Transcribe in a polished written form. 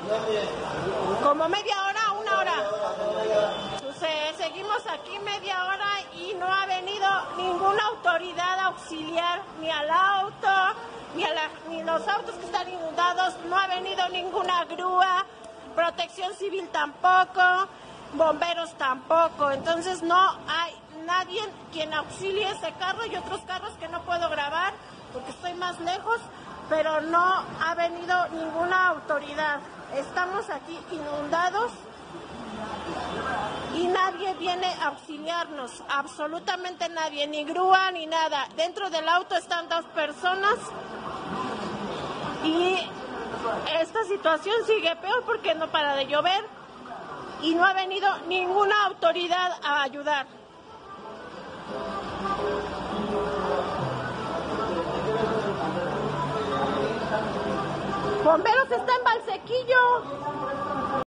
Como media hora, una hora. Seguimos aquí media hora y no ha venido ninguna autoridad a auxiliar ni al auto, ni los autos que están inundados, no ha venido ninguna grúa, Protección Civil tampoco, bomberos tampoco, entonces no hay nadie quien auxilie ese carro y otros carros que no puedo grabar porque estoy más lejos, pero no ha venido ninguna autoridad. Estamos aquí inundados y nadie viene a auxiliarnos, absolutamente nadie, ni grúa ni nada. Dentro del auto están 2 personas y esta situación sigue peor porque no para de llover y no ha venido ninguna autoridad a ayudar. Bomberos está en Valsequillo.